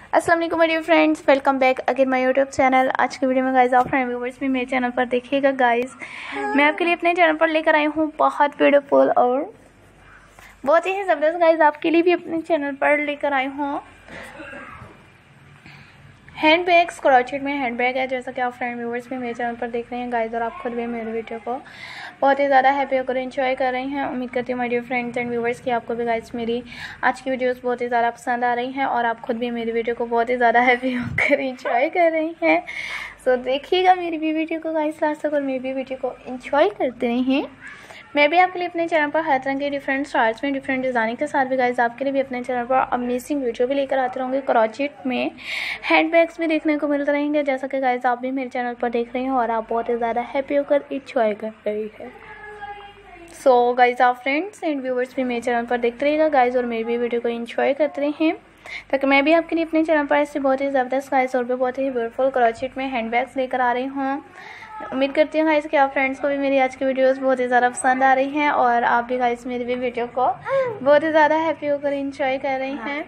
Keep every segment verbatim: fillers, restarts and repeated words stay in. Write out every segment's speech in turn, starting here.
अस्सलाम वालेकुम मेरे friends, welcome back again my YouTube channel. आज की वीडियो में गाइस आप फ्रेंड व्यूवर्स भी मेरे चैनल पर देखिएगा। गाइस मैं आपके लिए अपने चैनल पर लेकर आई हूँ बहुत ब्यूटीफुल और बहुत ही ज़बरदस्त गाइस आपके लिए भी अपने चैनल पर लेकर आई हूँ हैंड बैग्स। क्रोचेट में हैंड बैग है, जैसा कि आप फ्रेंड व्यूवर्स भी मेरे चैनल पर देख रहे हैं गाइस, और आप खुद भी मेरे वीडियो को बहुत ही ज़्यादा हैप्पी होकर एंजॉय कर रही हैं। उम्मीद करती हूँ my dear friends and viewers कि आपको भी गाइस मेरी आज की वीडियोस बहुत ही ज़्यादा पसंद आ रही हैं और आप खुद भी मेरी वीडियो को बहुत ही ज़्यादा हैप्पी होकर एंजॉय कर रही हैं। सो देखिएगा मेरी भी वीडियो को गाइस लास्ट तक और मेरी भी वीडियो को एंजॉय करते रहें। मैं भी आपके लिए अपने चैनल पर हर तरह के डिफरेंट स्टाइल्स में डिफरेंट डिज़ाइनिंग के साथ भी गाइस आपके लिए भी अपने चैनल पर अमेजिंग वीडियो भी लेकर आते रहूँगी। क्रोचेट में हैंड बैग्स भी देखने को मिलते रहेंगे, जैसा कि गाइस आप भी मेरे चैनल पर देख रहे हैं और आप बहुत ही ज़्यादा हैप्पी होकर इंजॉय कर रही है। सो गाइस आप फ्रेंड्स एंड व्यूवर्स भी मेरे चैनल पर देखते रहिएगा गाइस और मेरी भी वीडियो को एंजॉय करते रहें, ताकि मैं भी आपके लिए अपने चैनल पर ऐसे बहुत ही ज़बरदस्त गाइस और भी बहुत ही ब्यूटीफुल क्रोचेट में हैंड बैग्स लेकर आ रही हूँ। उम्मीद करती हूँ गाइस कि आप फ्रेंड्स को भी मेरी आज की वीडियोस बहुत ही ज़्यादा पसंद आ रही हैं और आप भी गाइस मेरी भी वीडियो को बहुत ही ज़्यादा हैप्पी होकर एंजॉय कर रही हैं।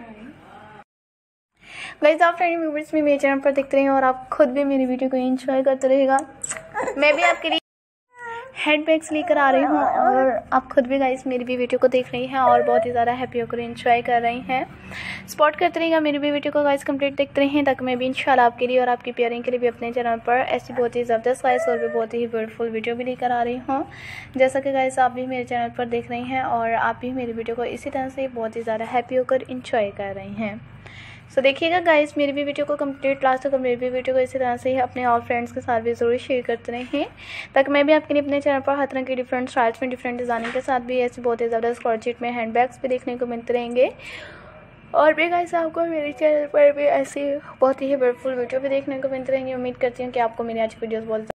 गाइस आप फ्रेंड व्यूवर्स भी मेरे चैनल पर देखते रहिए और आप खुद भी मेरी वीडियो को एंजॉय करते रहेगा। मैं भी आपके लिए हैंड बैग्स लेकर आ रही हूँ और आप खुद भी गाइस मेरी भी वीडियो को देख रही हैं और बहुत ही ज़्यादा हैप्पी होकर एंजॉय कर रही हैं। सपोर्ट करते रहिएगा मेरी भी वीडियो को गाइस कंप्लीट देखते रहें, ताकि मैं भी इंशाल्लाह आपके लिए और आपकी प्यारिंग के लिए भी अपने चैनल पर ऐसी बहुत ही ज़बरदस्त गाइस और भी बहुत ही ब्यूटीफुल वीडियो भी लेकर आ रही हूँ, जैसा कि गाइस आप भी मेरे चैनल पर देख रही हैं और आप भी मेरी वीडियो को इसी तरह से बहुत ही ज़्यादा हैप्पी होकर इंजॉय कर रही हैं। सो so, देखिएगा गाइस मेरी भी वीडियो को कंप्लीट लास्ट तक, मेरी भी वीडियो को इसी तरह से ही अपने और फ्रेंड्स के साथ भी ज़रूर शेयर करते रहें, ताकि मैं भी आपके लिए अपने चैनल पर हर तरह के डिफरेंट स्टाइल्स में डिफरेंट डिज़ाइनिंग के साथ भी ऐसे बहुत ही ज़बरदस्त क्रोचेट में हैंड बैग्स भी देखने को मिलते रहेंगे और भी गाइस आपको मेरे चैनल पर भी ऐसी बहुत ही ब्यूटीफुल वीडियो भी देखने को मिलते रहेंगे। उम्मीद करती हूँ कि आपको मेरी आज की वीडियोज़ बहुत